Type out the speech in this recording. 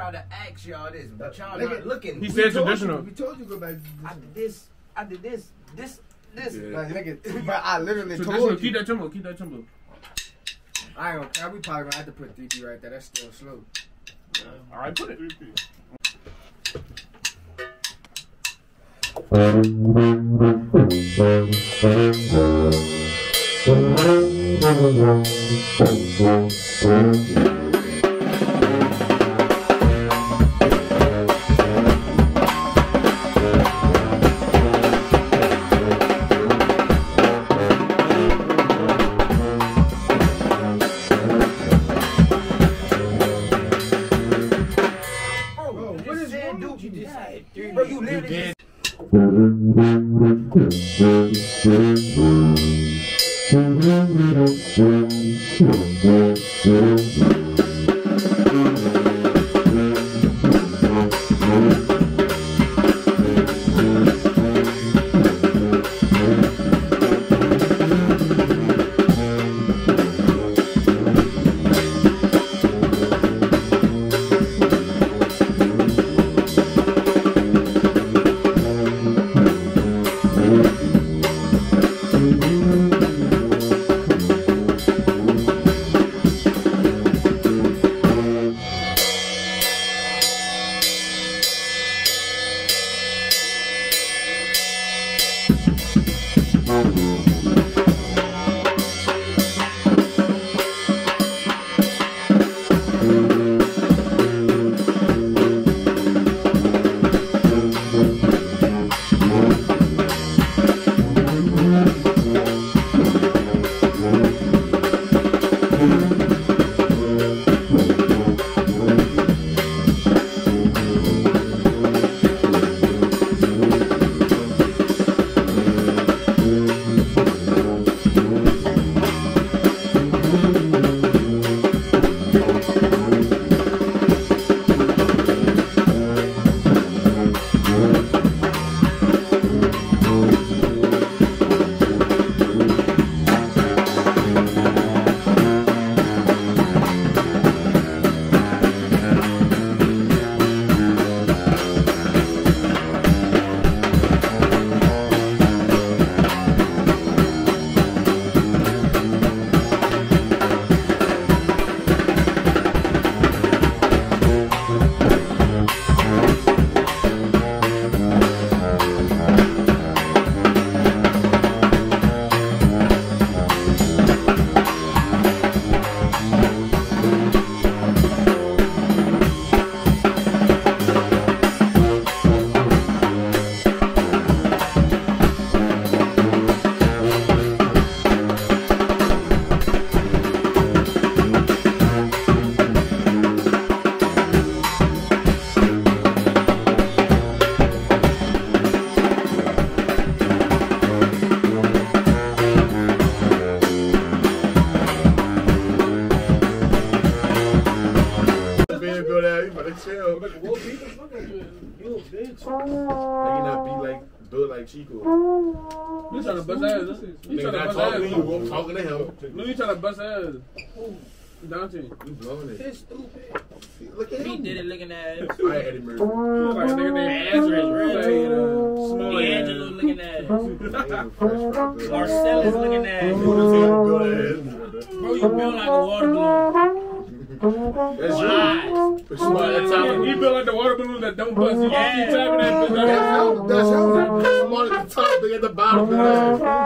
try to ask y'all this, but y'all not looking. He said traditional. We told you go back. I did this. Yeah. Like, nigga, but I literally told you. Keep that tempo. Keep that tempo. I ain't gonna. We probably gonna have to put 3P right there. That's still slow. All right, put it 3P. Bro, you literally Chico. You trying to bust ass? You trying to bust ass? You talking to him? No, you trying to bust ass? Dante, you blowing it. It's stupid. Look at him. He did it looking at ass. I had Eddie Murphy. Like a nigga named Azrael. Small Angelo looking at ass. Marcellus looking at ass. Bro, you built like a water balloon. That's right. He built like the water balloon that don't bust. You keep tapping that bitch. That's him. Small at the top, big at the bottom.